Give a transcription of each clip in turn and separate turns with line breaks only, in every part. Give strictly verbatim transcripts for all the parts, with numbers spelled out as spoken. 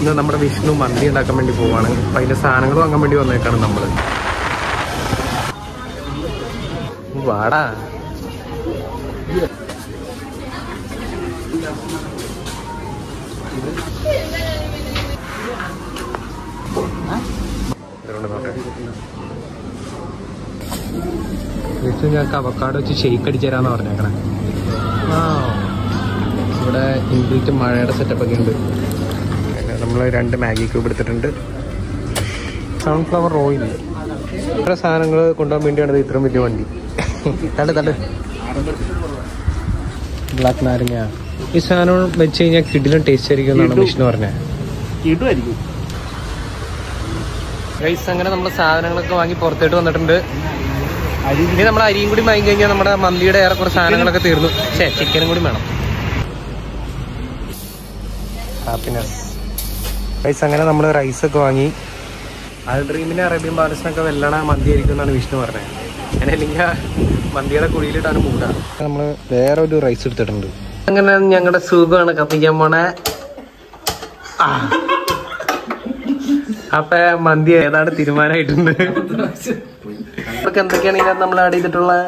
ഇന്ന് നമ്മുടെ വിഷ്ണു മന്തി ഉണ്ടാക്കാൻ വേണ്ടി പോവാണ്. അപ്പൊ അതിന്റെ സാധനങ്ങൾ വാങ്ങാൻ വേണ്ടി വന്നേക്കാണ് നമ്മള്. വാടാ വിഷ്ണു ഞങ്ങൾക്ക് അവക്കാട് വെച്ച് ഷെയ്ക്ക് അടിച്ചു തരാന്ന് പറഞ്ഞേക്കണേ. ആ ഇവിടെ ഇൻബിൽറ്റ് മഴയുടെ സെറ്റപ്പ് ഒക്കെ ഉണ്ട്. നമ്മൾ രണ്ട് മാഗി ക്യൂബ് എടുത്തിട്ടുണ്ട്. സൺഫ്ലവർ ഓയിൽ ഇത്ര സാധനങ്ങൾ കൊണ്ടുപോകാൻ വേണ്ടിയാണ് ഇത്രയും വലിയ വണ്ടി. തണ്ട് തണ്ട് ബ്ലാക്ക് നാരങ്ങ ഈ സാധനം വെച്ച് കഴിഞ്ഞാൽ കിടിലൻ ടേസ്റ്റ് ആയിരിക്കും എന്നാണ് വിഷ്ണു പറഞ്ഞത്. ഗൈസ് അങ്ങനെ നമ്മൾ സാധനങ്ങളൊക്കെ വാങ്ങി പുറത്തോട്ട് വന്നിട്ടുണ്ട്. ഇനി നമ്മൾ അരിയും കൂടി വാങ്ങി കഴിഞ്ഞാൽ നമ്മുടെ മന്തിയുടെ ഏറെ കുറച്ച് സാധനങ്ങളൊക്കെ തീർന്നു. പക്ഷേ ചിക്കനും കൂടി വേണം. ഹാപ്പിനെസ് ഗൈസ് അങ്ങനെ നമ്മൾ റൈസൊക്കെ വാങ്ങി. അൽ ഡ്രീമിനെ അറേബ്യൻ പാലസിനൊക്കെ വെല്ലണ മന്തി ആയിരിക്കും എന്നാണ് വിഷ്ണു പറഞ്ഞത്. അങ്ങനെ അല്ലെങ്കിൽ മന്തിയുടെ കുഴിയിലിട്ടാണ് മൂട. നമ്മൾ വേറെ ഒരു റൈസ് എടുത്തിട്ടുണ്ട്. അങ്ങനെ ഞങ്ങളുടെ സുഖമാണ് കത്തിക്കാൻ പോണേ. അപ്പൊ മന്തി ഏതാണ് തീരുമാനമായിട്ടുണ്ട്. ഇതൊക്കെ എന്തൊക്കെയാണ് ഇതിനകത്ത് നമ്മൾ ആഡ് ചെയ്തിട്ടുള്ളത്?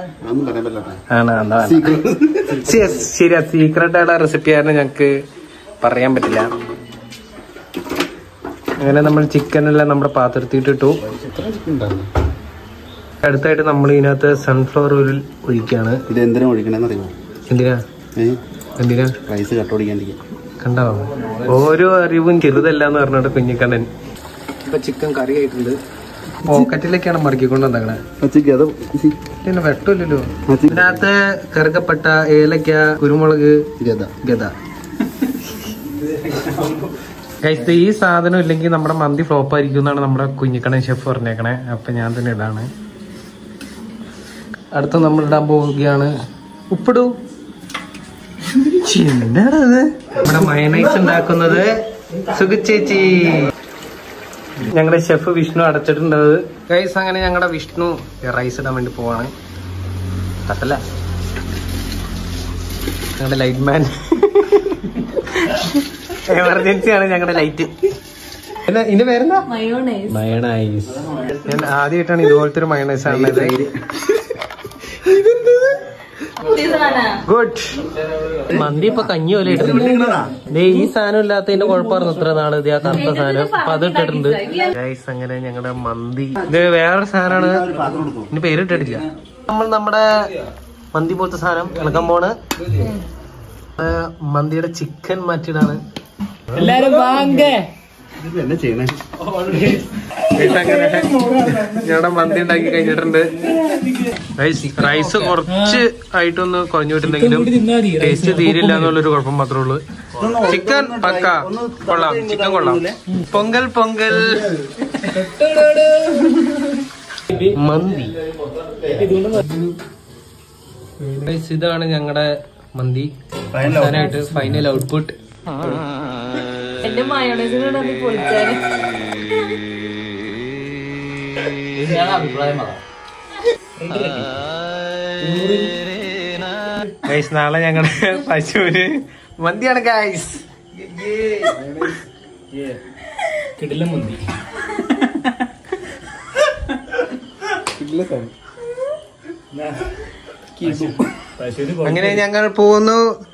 ശരിയാ, സീക്രട്ട് ആയിട്ടുള്ള റെസിപ്പി ആയിരുന്നു, ഞങ്ങക്ക് പറയാൻ പറ്റില്ല. അങ്ങനെ നമ്മൾ ചിക്കൻ എല്ലാം നമ്മുടെ പാത്രത്തിട്ടിട്ടു. അടുത്തായിട്ട് നമ്മൾ ഇതിനകത്ത് സൺഫ്ലവർ ഓയിൽ ഒഴിക്കാണ്.
ഇത് എന്തിനാ ഒഴിക്കണെന്ന് അറിയുമോ?
എന്തിനാ എന്തിനാ
റൈസ് കട്ടോടിക്കാണ്ടിരിക്കും.
കണ്ടോ, ഓരോ അറിവും ചെറുതല്ല എന്ന് പറഞ്ഞിട്ട് കുഞ്ഞിക്കണ്ണൻ. ഇപ്പൊ ചിക്കൻ കറി ആയിട്ടുണ്ട്. പോക്കറ്റിലേക്കാണ് മറിക്കൊണ്ട് വന്നേക്കണേ. പിന്നെ വെട്ടില്ലല്ലോ. ഇതിനകത്ത് കറുകപ്പട്ട, ഏലക്ക, കുരുമുളക്, ഗദ ഗദ ഈ സാധനം ഇല്ലെങ്കിൽ നമ്മുടെ മന്തി ഫ്ലോപ്പ് ആയിരിക്കും എന്നാണ് നമ്മുടെ കുഞ്ഞിക്കണ്ണൻ ഷെഫ് പറഞ്ഞേക്കണേ. അപ്പൊ ഞാൻ തന്നെ ഇടാണ്. അടുത്ത നമ്മൾ ഇടാൻ പോവുകയാണ്. ഉപ്പിടൂ. എന്താണത്? നമ്മുടെ മയനൈസ് ഉണ്ടാക്കുന്നത് സുഖിച്ചേച്ചി. ഞങ്ങളുടെ ഷെഫ് വിഷ്ണു അടച്ചിട്ടുണ്ട്. ഗൈസ് അങ്ങനെ ഞങ്ങളുടെ വിഷ്ണു റൈസ് ഇടാൻ വേണ്ടി പോവാണ്. തട്ടല്ല, ഞങ്ങളുടെ ലൈറ്റ് മാൻ. എമർജൻസി ആണ് ഞങ്ങളുടെ ലൈറ്റ്. എന്നാ ഇതിന്റെ പേരെന്താ? മയണൈസ്. ഞാൻ ആദ്യമായിട്ടാണ് ഇതുപോലത്തെ ഒരു മയണൈസ് ആണത്. ഗുഡ്. മന്തി ഇപ്പൊ കഞ്ഞി പോലെ ഇട്ടിട്ടുണ്ട്. ഈ സാധനം ഇല്ലാത്തതിന്റെ കുഴപ്പമായിരുന്നു ഇത്ര നാള്. ഇത് ആ കറുത്ത സാധനം അപ്പൊ അത് ഇട്ടിട്ടുണ്ട്. ഗൈസ് അങ്ങനെ ഞങ്ങളുടെ മന്തി ഇത് വേറൊരു സാധനമാണ്, ഇനി പേരിട്ടിട്ടില്ല. നമ്മൾ നമ്മുടെ മന്തി പോലത്തെ സാധനം ഇളക്കാൻ പോണ്. മന്തിയുടെ ചിക്കൻ മാറ്റിയിടാണ്. എല്ലാരും ഞങ്ങളുടെ മന്തി ഉണ്ടാക്കി കഴിഞ്ഞിട്ടുണ്ട്. റൈസ് കുറച്ച് ആയിട്ടൊന്ന് കുറഞ്ഞു വിട്ടിട്ടുണ്ടെങ്കിലും ടേസ്റ്റ് തീരില്ല എന്നുള്ളൊരു കുഴപ്പം മാത്രമേ ഉള്ളൂ. ചിക്കൻ പക്ക കൊള്ളാം, ചിക്കൻ കൊള്ളാം. പൊങ്കൽ പൊങ്കൽ മന്തി. ഇതാണ് ഞങ്ങളുടെ മന്തി അവസാനമായിട്ട് ഫൈനൽ ഔട്ട്പുട്ട്.
എന്റെ മയോണൈസിനോട് പൊളിച്ചാല്
ഗൈസ് നാളെ ഞങ്ങളുടെ പശുവിന് മന്തിയാണ് ഗൈസ്. കിടിലൻ മന്തി. അങ്ങനെ ഞങ്ങൾ പോകുന്നു.